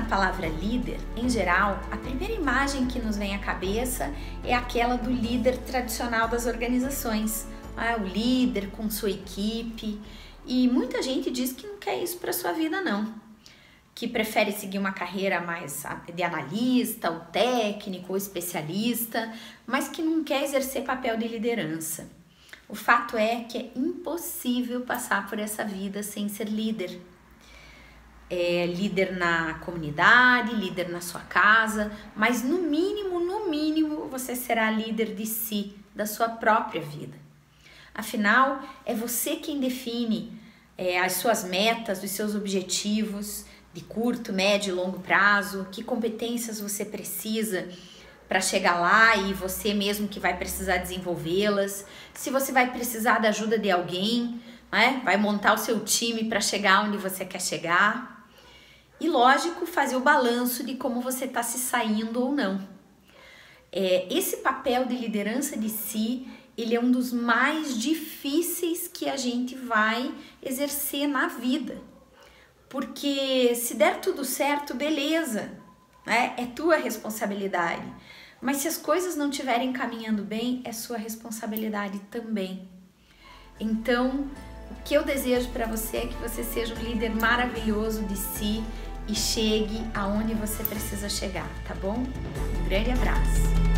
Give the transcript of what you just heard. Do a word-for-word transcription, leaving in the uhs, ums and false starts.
palavra líder, em geral, a primeira imagem que nos vem à cabeça é aquela do líder tradicional das organizações. Ah, o líder com sua equipe. E muita gente diz que não quer isso para sua vida, não. Que prefere seguir uma carreira mais de analista, ou técnico, ou especialista, mas que não quer exercer papel de liderança. O fato é que é impossível passar por essa vida sem ser líder. É líder na comunidade, líder na sua casa, mas no mínimo, no mínimo, você será líder de si, da sua própria vida. Afinal, é você quem define é, as suas metas, os seus objetivos de curto, médio e longo prazo, que competências você precisa para chegar lá e você mesmo que vai precisar desenvolvê-las, se você vai precisar da ajuda de alguém, né? Vai montar o seu time para chegar onde você quer chegar. E lógico, fazer o balanço de como você está se saindo ou não. É, esse papel de liderança de si, ele é um dos mais difíceis que a gente vai exercer na vida. Porque se der tudo certo, beleza, né? É tua responsabilidade. Mas se as coisas não estiverem caminhando bem, é sua responsabilidade também. Então, o que eu desejo para você é que você seja um líder maravilhoso de si e chegue aonde você precisa chegar, tá bom? Um grande abraço!